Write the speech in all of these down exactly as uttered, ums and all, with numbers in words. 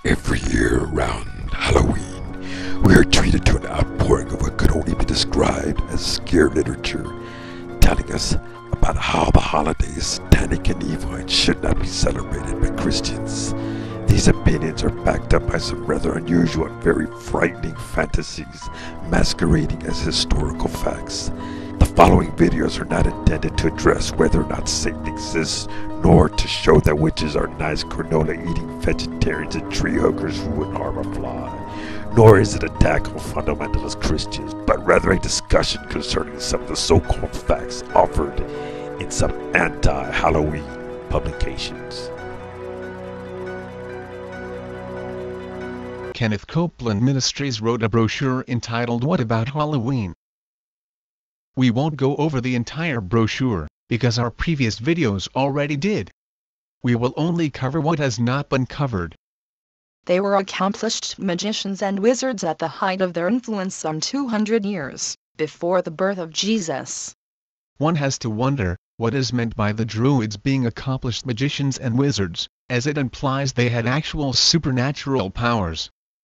Every year around Halloween, we are treated to an outpouring of what could only be described as scare literature, telling us about how the holiday is satanic and evil and should not be celebrated by Christians. These opinions are backed up by some rather unusual and very frightening fantasies masquerading as historical facts. The following videos are not intended to address whether or not Satan exists, nor to show that witches are nice granola-eating vegetarians and tree huggers who wouldn't harm a fly. Nor is it an attack on fundamentalist Christians, but rather a discussion concerning some of the so-called facts offered in some anti-Halloween publications. Kenneth Copeland Ministries wrote a brochure entitled What About Halloween? We won't go over the entire brochure, because our previous videos already did. We will only cover what has not been covered. They were accomplished magicians and wizards at the height of their influence some two hundred years before the birth of Jesus. One has to wonder, what is meant by the Druids being accomplished magicians and wizards, as it implies they had actual supernatural powers.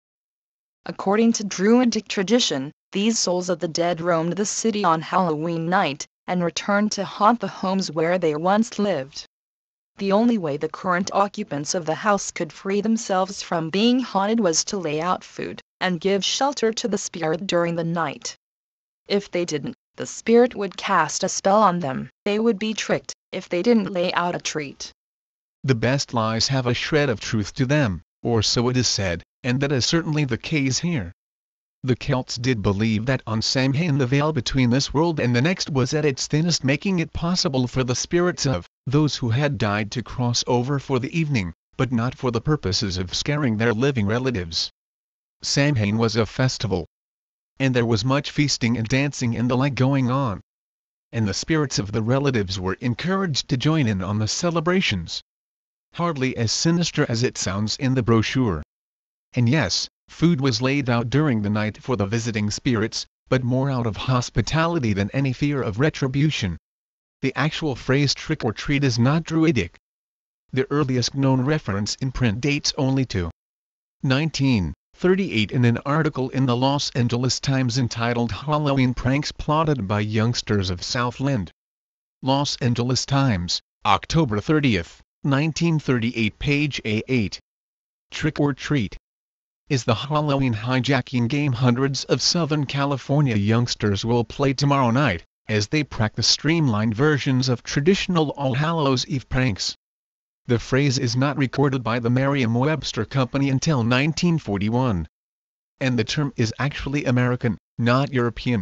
According to Druidic tradition, these souls of the dead roamed the city on Halloween night, and returned to haunt the homes where they once lived. The only way the current occupants of the house could free themselves from being haunted was to lay out food, and give shelter to the spirit during the night. If they didn't, the spirit would cast a spell on them. They would be tricked, if they didn't lay out a treat. The best lies have a shred of truth to them, or so it is said, and that is certainly the case here. The Celts did believe that on Samhain the veil between this world and the next was at its thinnest, making it possible for the spirits of those who had died to cross over for the evening, but not for the purposes of scaring their living relatives. Samhain was a festival, and there was much feasting and dancing and the like going on. And the spirits of the relatives were encouraged to join in on the celebrations. Hardly as sinister as it sounds in the brochure. And yes, food was laid out during the night for the visiting spirits, but more out of hospitality than any fear of retribution. The actual phrase trick or treat is not Druidic. The earliest known reference in print dates only to nineteen thirty-eight in an article in the Los Angeles Times entitled Halloween Pranks Plotted by Youngsters of Southland. Los Angeles Times, October thirtieth, nineteen thirty-eight, page A eight. Trick or treat is the Halloween hijacking game hundreds of Southern California youngsters will play tomorrow night, as they practice streamlined versions of traditional All Hallows Eve pranks. The phrase is not recorded by the Merriam-Webster Company until nineteen forty-one. And the term is actually American, not European.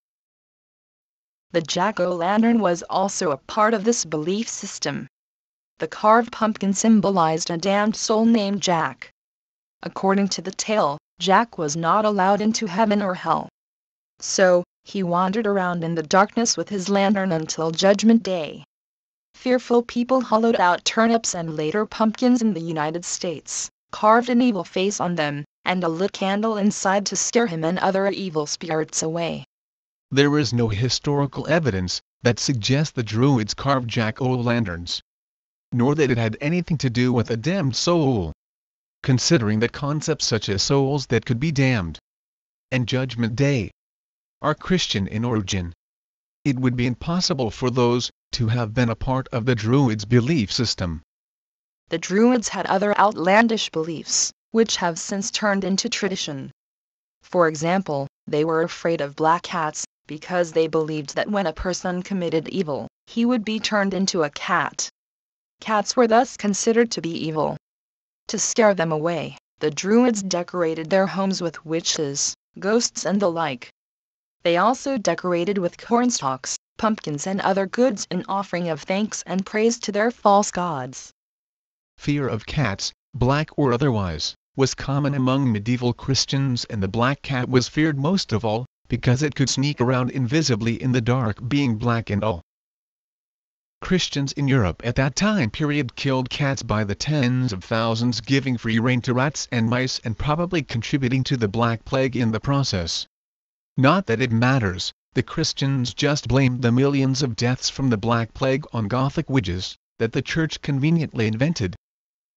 The jack-o'-lantern was also a part of this belief system. The carved pumpkin symbolized a damned soul named Jack. According to the tale, Jack was not allowed into heaven or hell. So, he wandered around in the darkness with his lantern until Judgment Day. Fearful people hollowed out turnips and later pumpkins in the United States, carved an evil face on them, and a lit candle inside to scare him and other evil spirits away. There is no historical evidence that suggests the Druids carved jack-o'-lanterns, nor that it had anything to do with a damned soul. Considering that concepts such as souls that could be damned and Judgment Day are Christian in origin, it would be impossible for those to have been a part of the Druids' belief system. The Druids had other outlandish beliefs, which have since turned into tradition. For example, they were afraid of black cats, because they believed that when a person committed evil, he would be turned into a cat. Cats were thus considered to be evil. To scare them away, the Druids decorated their homes with witches, ghosts and the like. They also decorated with cornstalks, pumpkins and other goods in offering of thanks and praise to their false gods. Fear of cats, black or otherwise, was common among medieval Christians, and the black cat was feared most of all, because it could sneak around invisibly in the dark, being black and all. Christians in Europe at that time period killed cats by the tens of thousands, giving free rein to rats and mice and probably contributing to the Black Plague in the process. Not that it matters, the Christians just blamed the millions of deaths from the Black Plague on Gothic witches that the Church conveniently invented.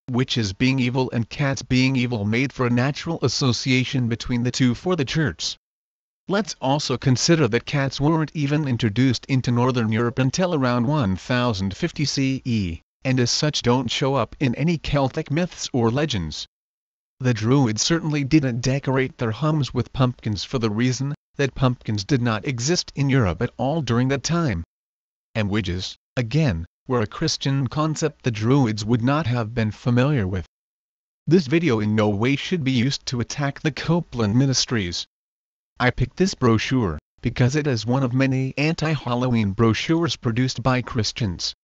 witches being evil and cats being evil made for a natural association between the two for the church. Let's also consider that cats weren't even introduced into Northern Europe until around one thousand fifty C E, and as such don't show up in any Celtic myths or legends. The Druids certainly didn't decorate their homes with pumpkins for the reason that pumpkins did not exist in Europe at all during that time. And witches, again, were a Christian concept the Druids would not have been familiar with. This video in no way should be used to attack the Copeland Ministries. I picked this brochure because it is one of many anti-Halloween brochures produced by Christians.